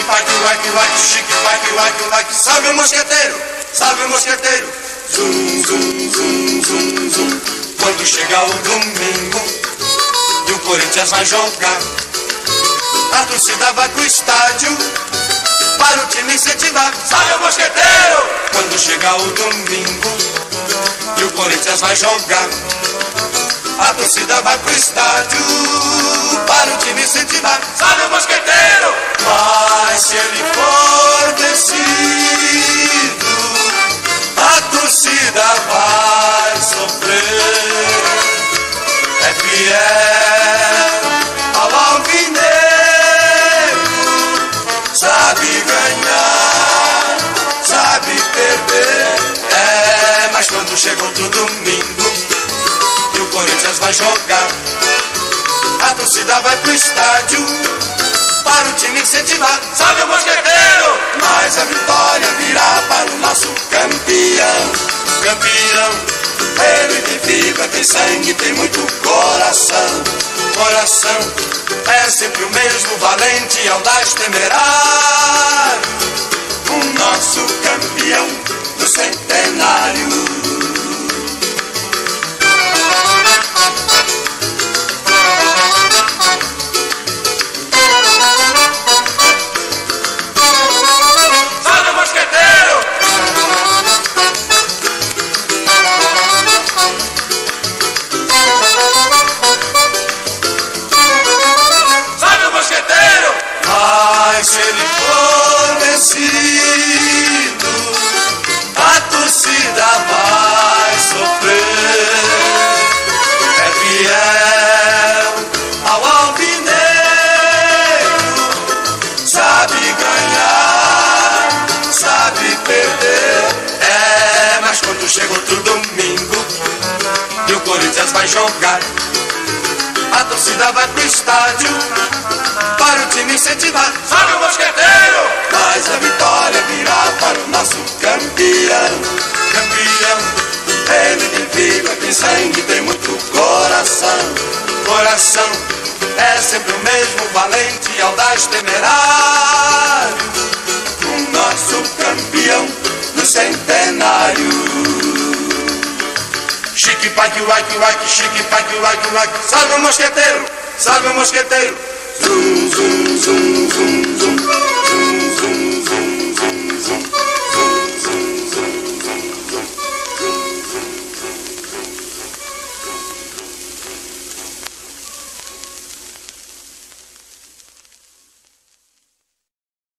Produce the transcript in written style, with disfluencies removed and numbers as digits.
Chique-paque, uaque, chique-paque, uaque, salve o mosqueteiro, salve o mosqueteiro. Zum, zum, zum, zum, zum. Quando chegar o domingo e o Corinthians vai jogar, a torcida vai pro estádio para o time incentivar. Salve o mosqueteiro! Quando chegar o domingo e o Corinthians vai jogar, a torcida vai pro estádio para o time incentivar. Salve o mosqueteiro! Mas se ele for vencido, a torcida vai sofrer. É fiel ao alvinegro, sabe ganhar, sabe perder. É, mas quando chega outro domingo e o Corinthians vai jogar, a torcida vai pro estádio para o time incentivar. Salve o mosqueteiro! Mas a vitória virá para o nosso campeão. Campeão, ele tem fibra, tem sangue, tem muito coração. Coração, é sempre o mesmo, valente, audaz, temerário. O nosso campeão do centenário. Mas se ele for vencido, a torcida vai sofrer. É fiel ao alvinegro, sabe ganhar, sabe perder. É, mas quando chega outro domingo e o Corinthians vai jogar, a torcida vai pro estádio para o time incentivar. Salve o mosqueteiro! Mas a vitória virá para o nosso campeão. Campeão, ele tem fibra, tem sangue, tem muito coração. Coração, é sempre o mesmo, valente, audaz, temerário. O nosso campeão do centenário. Chique-paque, uaque, chique-paque, uaque, salve o mosqueteiro, salve o mosqueteiro. Zum, zum, zum, zum, zum, zum, zum, zum.